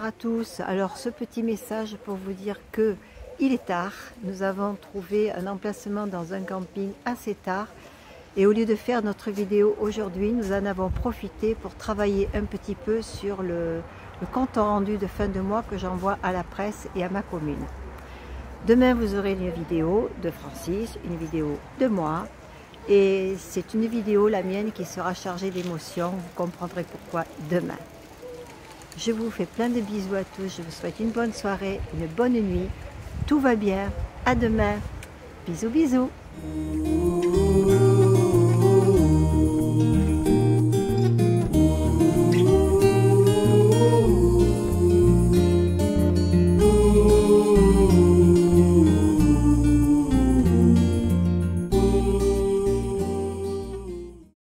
bonsoir à tous. Alors ce petit message pour vous dire que il est tard. Nous avons trouvé un emplacement dans un camping assez tard. Et au lieu de faire notre vidéo aujourd'hui, nous en avons profité pour travailler un petit peu sur le compte rendu de fin de mois que j'envoie à la presse et à ma commune. Demain, vous aurez une vidéo de Francis, une vidéo de moi. Et c'est une vidéo, la mienne, qui sera chargée d'émotions. Vous comprendrez pourquoi demain. Je vous fais plein de bisous à tous. Je vous souhaite une bonne soirée, une bonne nuit. Tout va bien. À demain. Bisous, bisous.